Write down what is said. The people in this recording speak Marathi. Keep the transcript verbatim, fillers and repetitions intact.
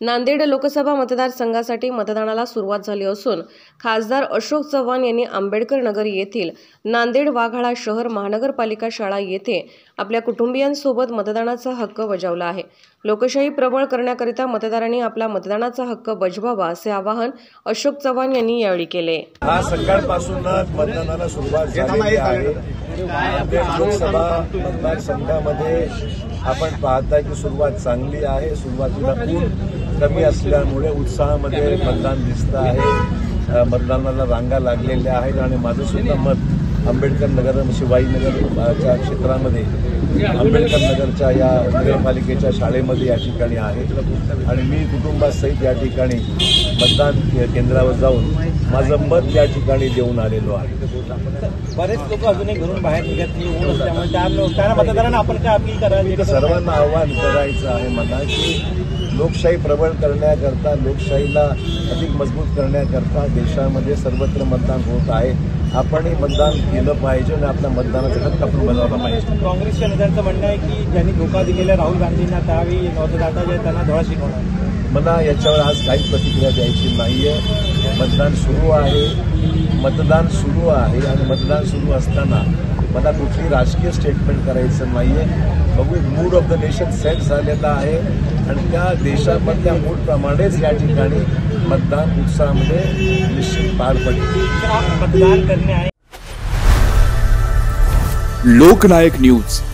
नांदेड लोकसभा मतदारसंघासाठी मतदानाला सुरुवात झाली असून खासदार अशोक चव्हाण यांनी आंबेडकर नगर येथील नांदेड वाघाळा शहर महानगरपालिका शाळा येथे आपल्या कुटुंबियांसोबत मतदानाचा हक्क बजावला आहे। लोकशाही प्रबळ करण्याकरिता मतदारांनी आपला मतदानाचा हक्क बजवावा असे आवाहन अशोक चव्हाण यांनी यावेळी केले। आज सकाळपासूनच मतदानाला सुरुवात झाली आहे। लोकसभा मतदारसंघामध्ये आपण पाहताय की सुरुवात चांगली आहे। सुरुवातीला ऊन कमी असल्यामुळे उत्साहामध्ये मतदान दिसतं आहे। मतदानाला रांगा लागलेल्या आहेत आणि माझं सुद्धा मत आंबेडकर नगर शिवाजीनगरच्या क्षेत्रामध्ये आंबेडकर नगरच्या या नगरपालिकेच्या शाळेमध्ये या ठिकाणी आहे आणि मी कुटुंबासहित या ठिकाणी मतदान केंद्रावर जाऊन माझं मत या ठिकाणी देऊन आलेलो आहे। बरेच लोक अजूनही घरून बाहेर निघत नाही, ऊन असल्यामुळे त्या मतदारांना आपण काय अपील करायची? सर्वांना आवाहन करायचं आहे मला की लोकशाही प्रबळ करण्याकरता, लोकशाहीला अधिक मजबूत करण्याकरता देशामध्ये सर्वत्र मतदान होत आहे। आपणही मतदान केलं पाहिजे आणि आपल्या मतदानाचा हक्क आपण बजावला पाहिजे। काँग्रेसच्या नेत्यांचं म्हणणं आहे की ज्यांनी धोका दिलेला राहुल गांधींना त्यावेळी मतदाता जे त्यांना धडा शिकवणार। मला याच्यावर आज काही प्रतिक्रिया द्यायची नाहीये। मतदान सुरू आहे मतदान सुरू आहे आणि मतदान सुरू असताना मला कुठली राजकीय स्टेटमेंट करायचं नाहीये। बघू, mood of the nation set झालेला आहे आणि त्या देशामधल्या मूडप्रमाणेच या ठिकाणी मतदान उत्साहामध्ये निश्चित पार पडेल। मतदान करणे आहे। लोकनायक न्यूज